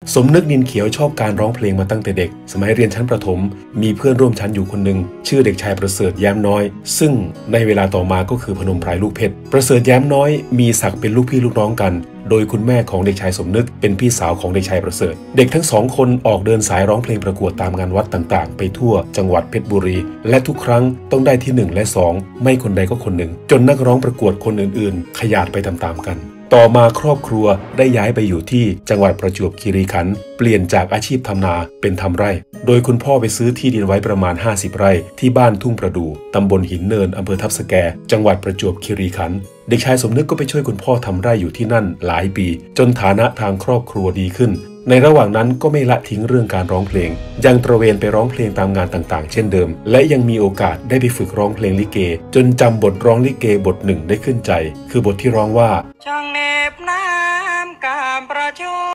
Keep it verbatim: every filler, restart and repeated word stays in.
สมนึกนินเขียวชอบการร้องเพลงมาตั้งแต่เด็กสมัยเรียนชั้นประถมมีเพื่อนร่วมชั้นอยู่คนหนึ่งชื่อเด็กชายประเสริฐแย้มน้อยซึ่งในเวลาต่อมาก็คือพนมไพรลูกเพชรประเสริฐแย้มน้อยมีศักดิ์เป็นลูกพี่ลูกน้องกันโดยคุณแม่ของเด็กชายสมนึกเป็นพี่สาวของเด็กชายประเสริฐเด็กทั้งสองคนออกเดินสายร้องเพลงประกวดตามงานวัดต่างๆไปทั่วจังหวัดเพชรบุรีและทุกครั้งต้องได้ที่หนึ่งและสองไม่คนใดก็คนหนึ่งจนนักร้องประกวดคนอื่นๆขยาดไปตามๆกันต่อมาครอบครัวได้ย้ายไปอยู่ที่จังหวัดประจวบคีรีขันธ์เปลี่ยนจากอาชีพทำนาเป็นทำไร่โดยคุณพ่อไปซื้อที่ดินไว้ประมาณห้าสิบไร่ที่บ้านทุ่งประดู่ตำบลหินเนินอำเภอทับสแกจังหวัดประจวบคีรีขันธ์เด็กชายสมนึกก็ไปช่วยคุณพ่อทำไร่อยู่ที่นั่นหลายปีจนฐานะทางครอบครัวดีขึ้นในระหว่างนั้นก็ไม่ละทิ้งเรื่องการร้องเพลงยังตระเวนไปร้องเพลงตามงานต่างๆเช่นเดิมและยังมีโอกาสได้ไปฝึกร้องเพลงลิเกจนจำบทร้องลิเกบทหนึ่งได้ขึ้นใจคือบทที่ร้องว่าช่างเนบน้ำกามประช